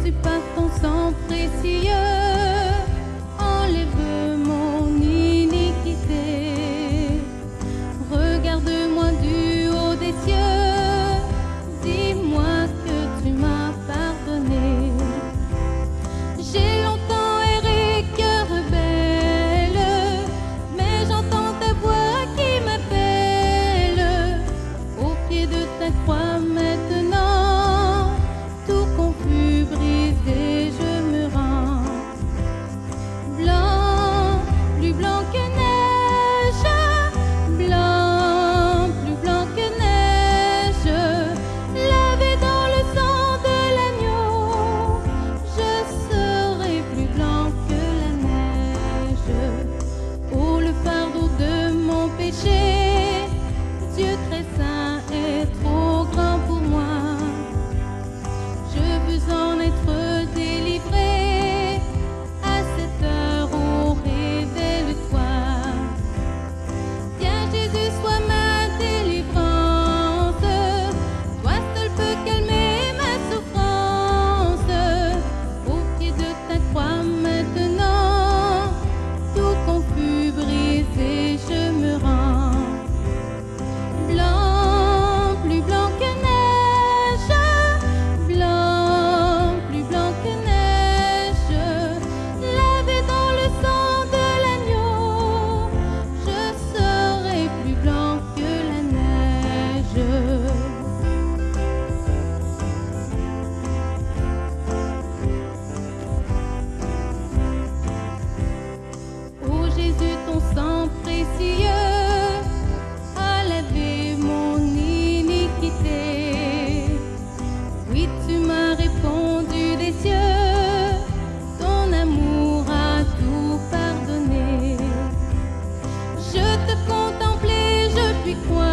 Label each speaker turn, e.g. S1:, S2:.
S1: Jésus, par ton sang précieux, enlève mon iniquité. Regarde-moi du haut des cieux, dis-moi que tu m'as pardonné. J'ai longtemps erré, cœur rebelle, mais j'entends ta voix qui m'appelle. Au pied de ta croix maintenant, tout confus, brisé, je me rends. Blanc, plus blanc que neige, blanc, plus blanc que neige, lavé dans le sang de l'agneau, je serai plus blanc que la neige. Oh, le fardeau de mon péché, Dieu très saint est trop grand pour moi. Je veux en être délivré. À cette heure, oh, révèle-toi. Tiens, Jésus, sois ma délivrance. Toi seul peux calmer ma souffrance. Au pied de ta croix maintenant, tout confus, brisé, je me rends. Blanc, plus blanc que neige, blanc, plus blanc que neige, lavé dans le sang de l'agneau, je serai plus blanc que la neige. Oh Jésus, ton sang précieux a lavé mon iniquité. Oui, tu m'as répondu des cieux, ton amour a tout pardonné. Je te contemplais, je puis croire.